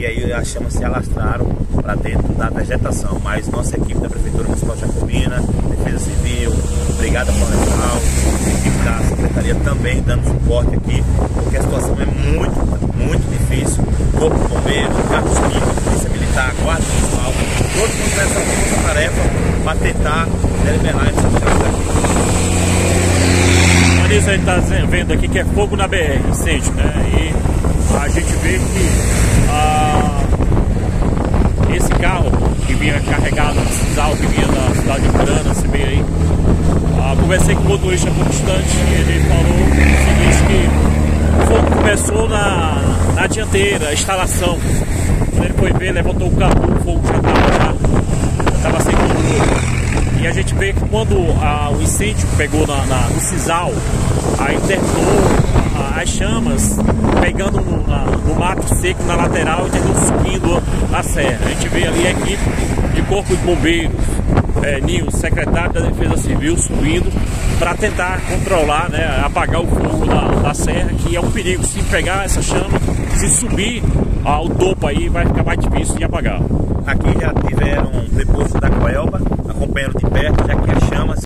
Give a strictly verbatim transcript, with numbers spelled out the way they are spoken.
e aí as chamas se alastraram para dentro da vegetação. Mas nossa equipe da Prefeitura Municipal de Jacobina, Defesa Civil, Brigada Florestal, equipe da Secretaria também dando suporte aqui, porque a situação é muito, muito difícil. Corpo de Bombeiros, Carros Químicos, Polícia Militar, Guarda Municipal, todos mundo nessa força-tarefa para tentar deliberar essa chama aqui. Isso a gente está vendo aqui que é fogo na B R, incêndio, né? E a gente vê que ah, esse carro que vinha carregado de sisal, que vinha da cidade de Ucrânia, se bem aí, ah, conversei com o motorista por distante e ele falou o seguinte, que o fogo começou na, na dianteira, a instalação. Quando ele foi ver, levantou o carro, o fogo já estava já estava sem controle. E a gente vê que quando a, o incêndio pegou na, na, no sisal, aí terminou a, as chamas pegando no, na, no mato seco na lateral e terminou subindo a serra. A gente vê ali a equipe de Corpo de Bombeiros, é, Nil, secretário da Defesa Civil, subindo para tentar controlar, né, apagar o fogo da, da serra, que é um perigo. Se pegar essa chama, se subir ao topo aí, vai ficar mais difícil de apagar. Aqui já tiveram depois da Coelba, acompanhando de perto, já que as chamas